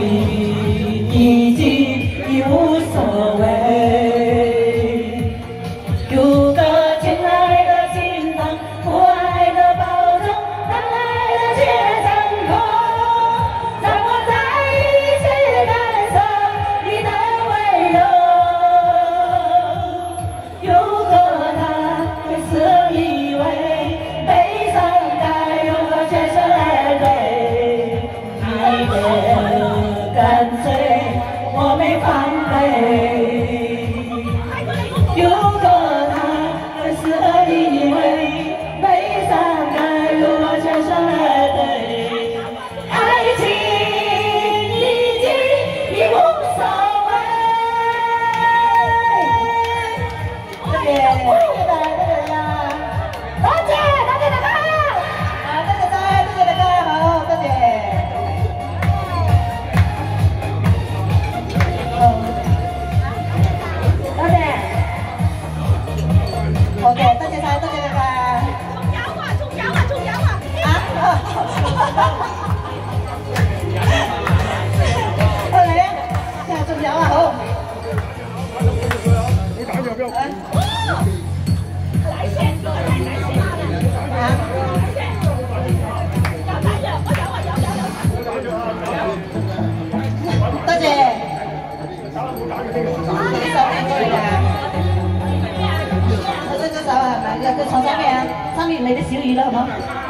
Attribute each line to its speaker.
Speaker 1: 已经已无所谓。有个亲爱的心脏，父爱的保证，等爱的结成空，让我再一次感受你的温柔。有个他，会是以为悲伤该由我全身而退，你的干脆我没防备。有个他，会是以为悲伤该由我全身而退，爱情已经已无所谓。谢谢大家，多谢大家，啊，多谢大家，好，多谢。多謝，OK， 多謝晒，多謝大家。仲有啊！OK， 仲有啊，好。你打要不要？來先，啊！多謝。我這隻手係咪？就從上面啊，上面嚟啲小魚啦，好冇？